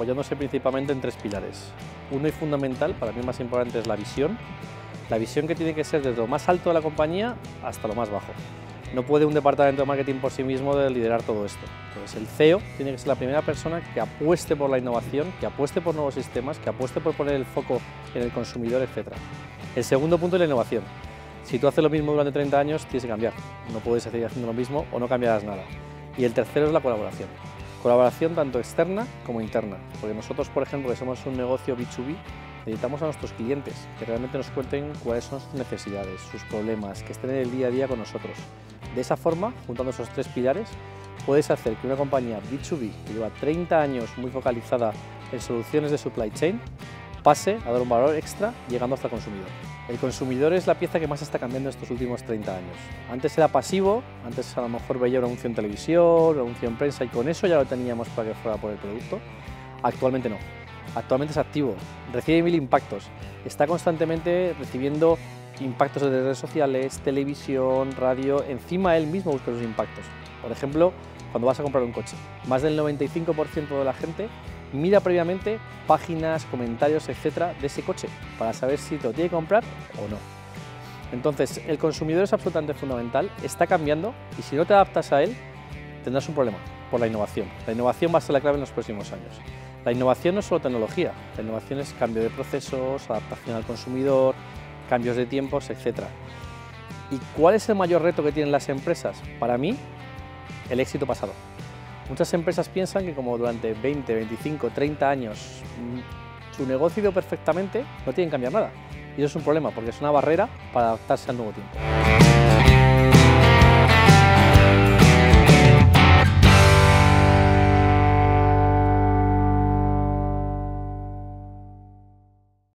apoyándose principalmente en tres pilares. Uno y fundamental, para mí más importante, es la visión que tiene que ser desde lo más alto de la compañía hasta lo más bajo. No puede un departamento de marketing por sí mismo de liderar todo esto. Entonces el CEO tiene que ser la primera persona que apueste por la innovación, que apueste por nuevos sistemas, que apueste por poner el foco en el consumidor, etc. El segundo punto es la innovación. Si tú haces lo mismo durante 30 años, tienes que cambiar. No puedes seguir haciendo lo mismo o no cambiarás nada. Y el tercero es la colaboración. Colaboración tanto externa como interna. Porque nosotros, por ejemplo, que somos un negocio B2B, necesitamos a nuestros clientes que realmente nos cuenten cuáles son sus necesidades, sus problemas, que estén en el día a día con nosotros. De esa forma, juntando esos tres pilares, puedes hacer que una compañía B2B que lleva 30 años muy focalizada en soluciones de supply chain pase a dar un valor extra llegando hasta el consumidor. El consumidor es la pieza que más está cambiando estos últimos 30 años. Antes era pasivo, antes a lo mejor veía un anuncio en televisión, un anuncio en prensa y con eso ya lo teníamos para que fuera por el producto. Actualmente no. Actualmente es activo, recibe 1000 impactos, está constantemente recibiendo impactos de redes sociales, televisión, radio, encima él mismo busca esos impactos. Por ejemplo, cuando vas a comprar un coche, más del 95% de la gente mira previamente páginas, comentarios, etcétera, de ese coche para saber si te lo tiene que comprar o no. Entonces, el consumidor es absolutamente fundamental, está cambiando y si no te adaptas a él, tendrás un problema por la innovación. La innovación va a ser la clave en los próximos años. La innovación no es solo tecnología, la innovación es cambio de procesos, adaptación al consumidor, cambios de tiempos, etc. ¿Y cuál es el mayor reto que tienen las empresas? Para mí, el éxito pasado. Muchas empresas piensan que como durante 20, 25, 30 años su negocio ha ido perfectamente, no tienen que cambiar nada. Y eso es un problema porque es una barrera para adaptarse al nuevo tiempo.